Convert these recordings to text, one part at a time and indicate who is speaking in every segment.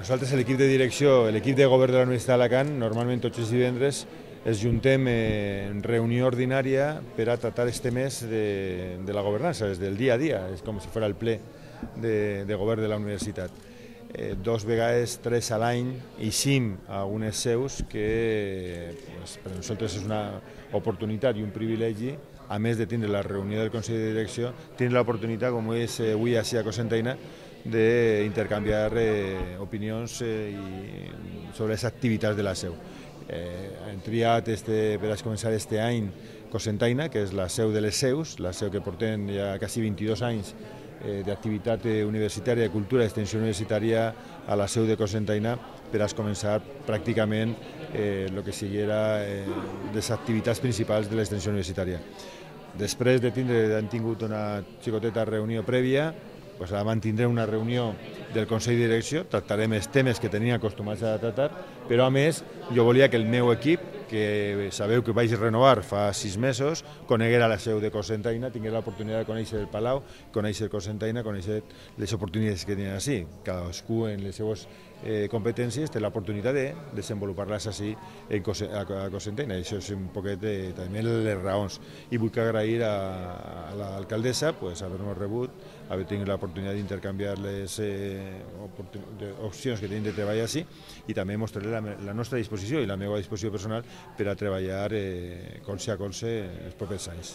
Speaker 1: Nosaltres, l'equip de direcció, l'equip de govern de la Universitat d'Alacant, normalment tots els divendres ens juntem en reunió ordinària per a tractar els temes de la governança, des del dia a dia, és com si fos el ple de govern de la universitat. 2 vegades, 3 a l'any, eixim a unes seus que per a nosaltres és una oportunitat i un privilegi, a més de tindre la reunió del Consell de Direcció, tindre l'oportunitat, com és avui així a Cocentaina, d'intercanviar opinions sobre les activitats de la seu. Hem triat per a començar aquest any Cocentaina, que és la seu de les seus, la seu que portem ja quasi 22 anys d'activitat universitària, de cultura i extensió universitària a la seu de Cocentaina, per a començar pràcticament el que siguera les activitats principals de l'extensió universitària. Després de tindre, hem tingut una xicoteta reunió prèvia, ara mantindrem una reunió del Consell de Direcció, tractarem els temes que tenia acostumats a tractar, però a més jo volia que el meu equip, que sabeu que vaig renovar fa 6 mesos, coneguera la seu de Cocentaina, tingués l'oportunitat de conèixer el Palau, conèixer Cocentaina, conèixer les oportunitats que tenen així. Cadascú en les seues competències té l'oportunitat de desenvolupar-les així a Cocentaina. Això és un poquet també les raons. I vull agrair a l'alcaldessa haver-nos rebut, haver tingut l'oportunitat d'intercanviar les opcions que tenim de treballar així, i també mostrar-li la nostra disposició i la meva disposició personal per a treballar colze a colze els propers anys.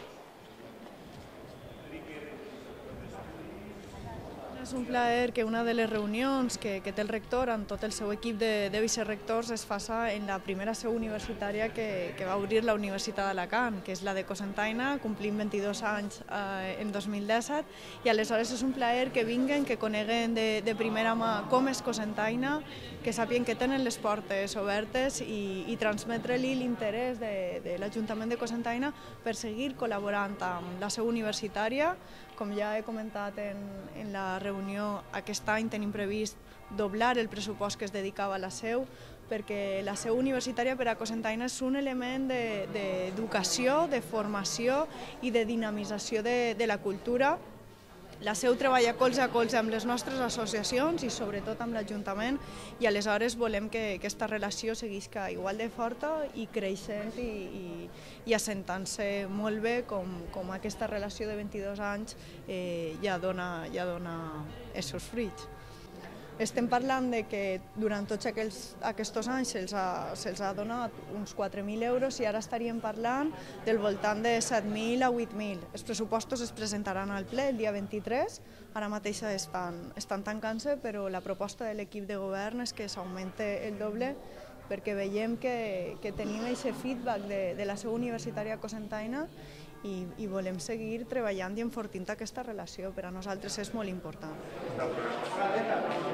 Speaker 2: És un plaer que una de les reunions que té el rector amb tot el seu equip de vicerectors es faça en la primera seu universitària que va obrir la Universitat d'Alacant, que és la de Cocentaina, complint 22 anys en 2017, i aleshores és un plaer que vinguen, que coneguen de primera mà com és Cocentaina, que sàpien que tenen les portes obertes i transmetre-li l'interès de l'Ajuntament de Cocentaina per seguir col·laborant amb la seu universitària. Com ja he comentat en la reunió, aquest any tenim previst doblar el pressupost que es dedicava a la seu, perquè la seu universitària per a Cocentaina és un element d'educació, de formació i de dinamització de la cultura. La seu treballa colze a colze amb les nostres associacions i sobretot amb l'Ajuntament, i aleshores volem que aquesta relació seguisca igual de forta i creixent i assentant-se molt bé com aquesta relació de 22 anys ja dona aquests fruits. Estem parlant de que durant tots aquests anys se'ls ha donat uns 4.000 euros i ara estaríem parlant del voltant de 7.000 a 8.000. Els pressupostos es presentaran al ple el dia 23, ara mateix estan tancant-se, però la proposta de l'equip de govern és que s'augmente el doble, perquè veiem que tenim aquest feedback de la seu universitària Cocentaina i volem seguir treballant i enfortint aquesta relació. Per a nosaltres és molt important.